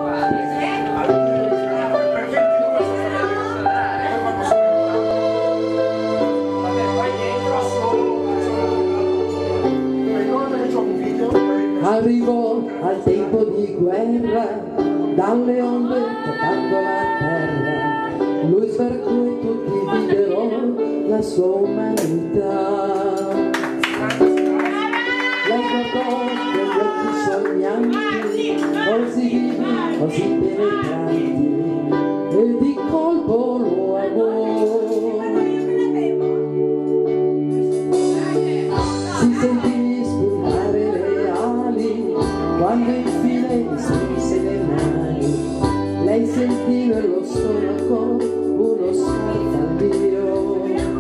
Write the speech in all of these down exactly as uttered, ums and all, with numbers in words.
Arrivò al tempo di guerra, dalle onde toccando la terra, lui per cui tutti videro la sua umanità. Lei guardò con gli occhi sognanti, così vivi, così penetranti, e di colpo lo amò. Si sentì spuntare le ali, quando infine gli strinse le mani. Lei sentì nello stomaco uno scalfandrio.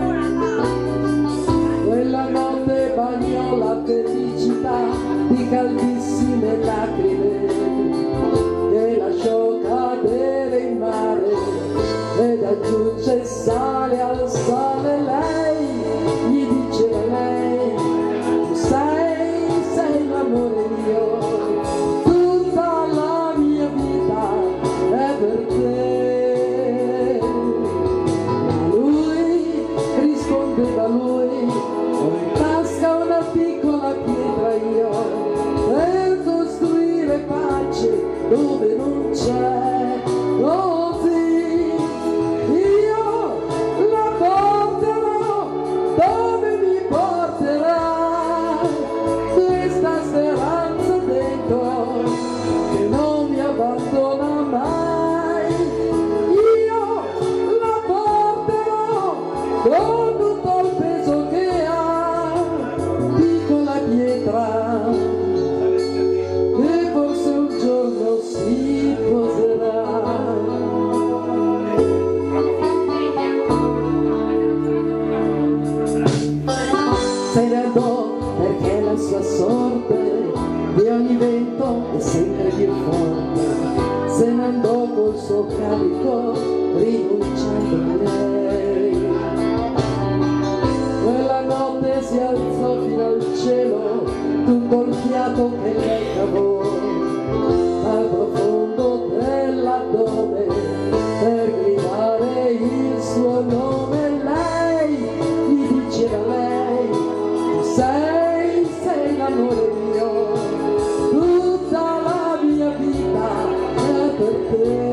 Quella notte bagnò la felicità di caldissime lacrime, che lasciò cadere in mare ed aggiunge sale al sale. Lei gli diceva, lei, tu sei, sei l'amore mio, tutta la mia vita è per te. Ma lui rispondeva, lui, ho in tasca una piccola pietra io, per costruire pace dove non c'è, così io la porterò dove mi porterà questa speranza dentro che non mi abbandona mai. Io la porterò con tutto il peso che ha, piccola pietra, e forse un giorno si poserà. Se ne andò perché la sua sorte di ogni vento è sempre più forte. Se ne andò col suo carico rinunciando a lei. Quella notte si alzò fino al cielo tutto il fiato che lei cavò dal profondo dell'addome per gridare il suo nome. Lei gli diceva, lei, tu sei, sei l'amore mio, tutta la mia vita è per te.